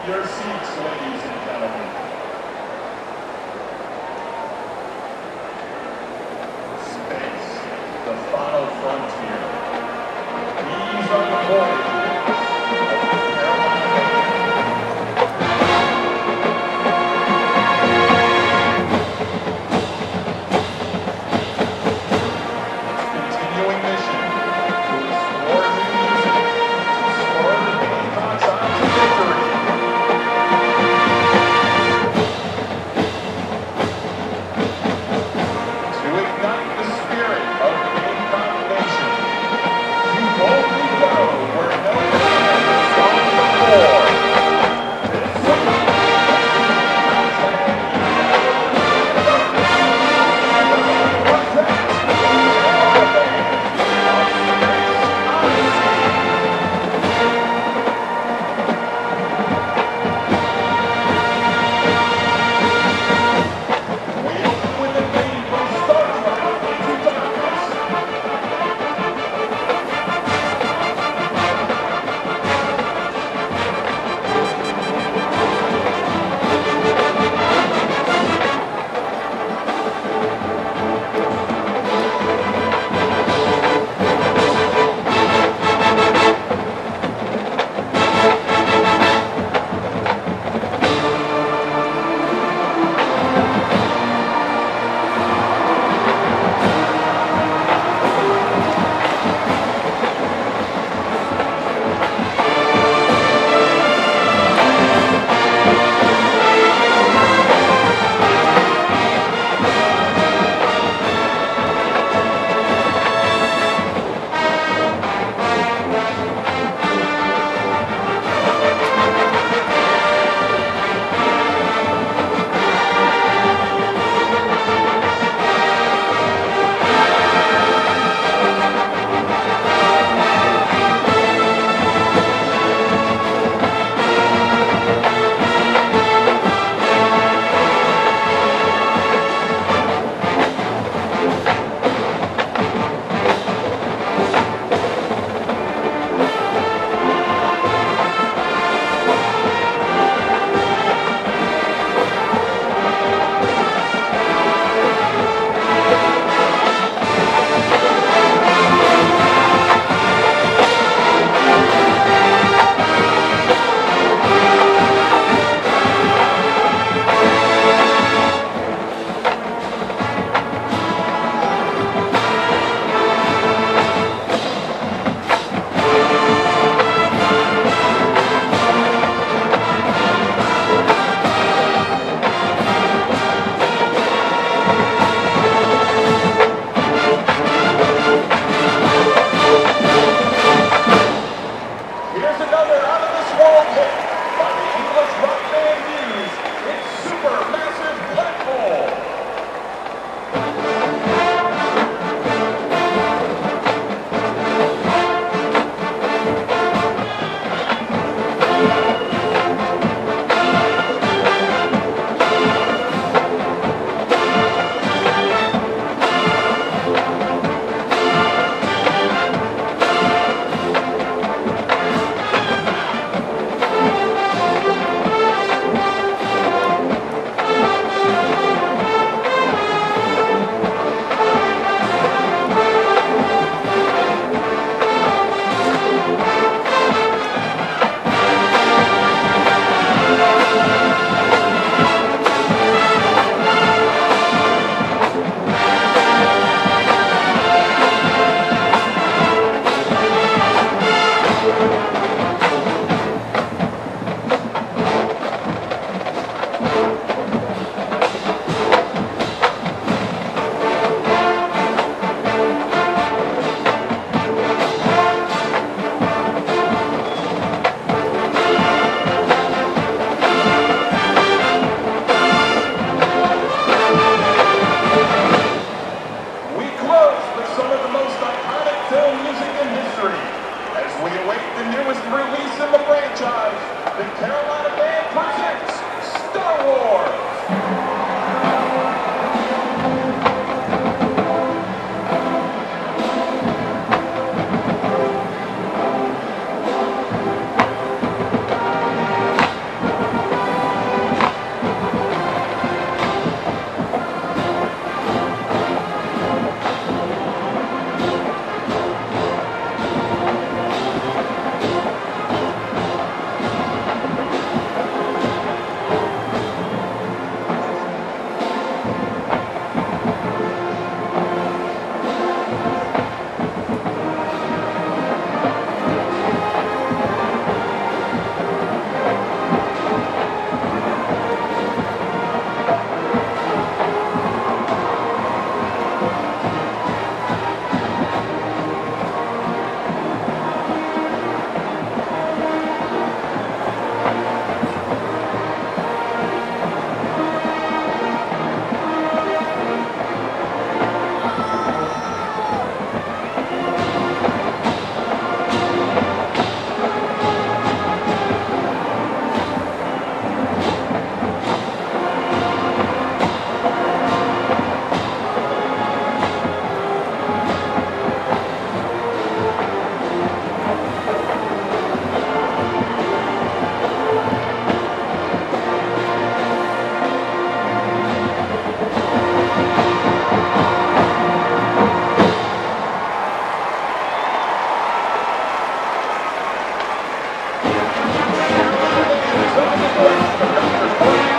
your seats, ladies and gentlemen. Space, the final frontier. These are the voyages of the Carolina Band. Its continuing mission to explore new music, to spur the Gamecocks on to victory. To ignite the spirit of the Gamecock Nation, to boldly go where no man has gone before. This we open with a theme from Star Trek Into Darkness. Here's another out-of-this-world hit by the English rock band Muse. It's Supermassive Black Hole. We close with some of the most iconic film music in history as we await the newest release in the franchise. The Carolina Band presents Star Wars. choice of Dr. Corey